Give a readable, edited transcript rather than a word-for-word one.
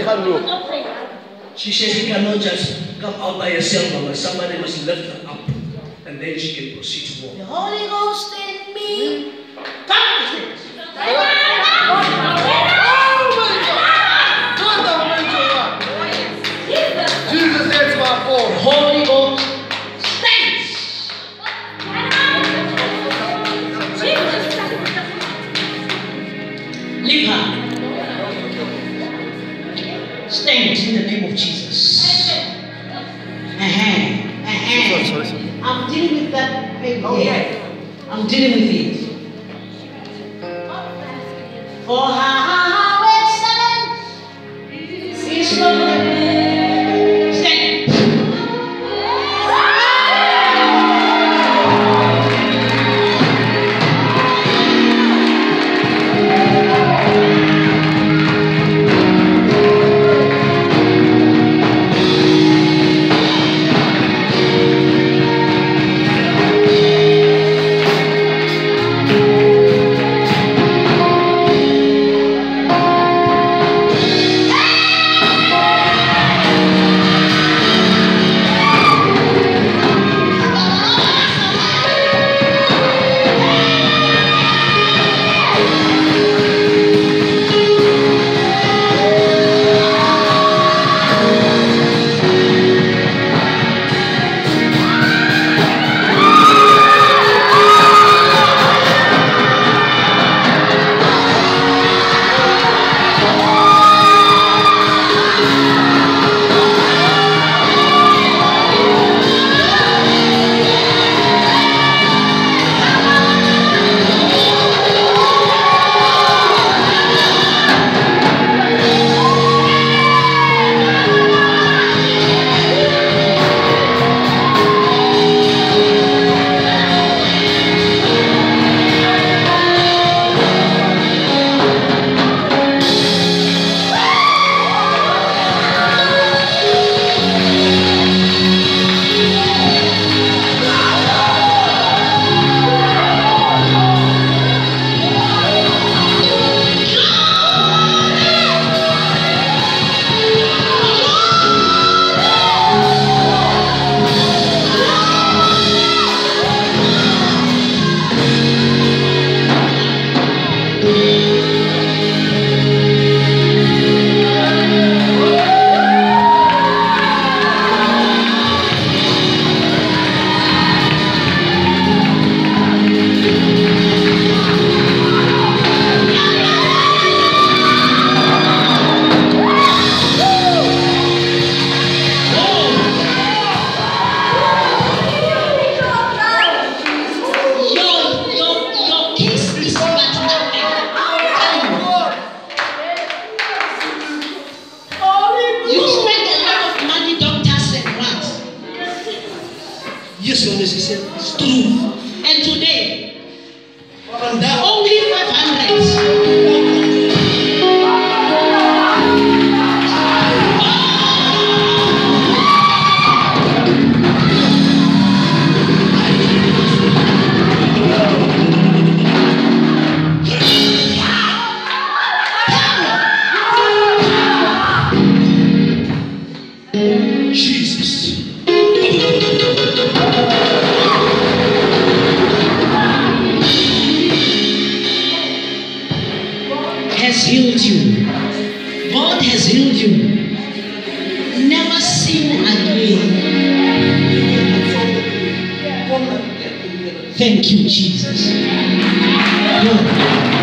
She says she cannot just come out by herself unless somebody must lift her up and then she can proceed to walk. The Holy Ghost in me. Jesus is my Lord. Holy Ghost stays. Leave her. Stand in the name of Jesus. I'm dealing with that baby. I'm dealing with it. For how excellent is your name. Stand. Yes, Your Honor, she said it's true. And today, there are only 500. Jesus. Has healed you. God has healed you. Never sin again. Thank you, Jesus. Lord.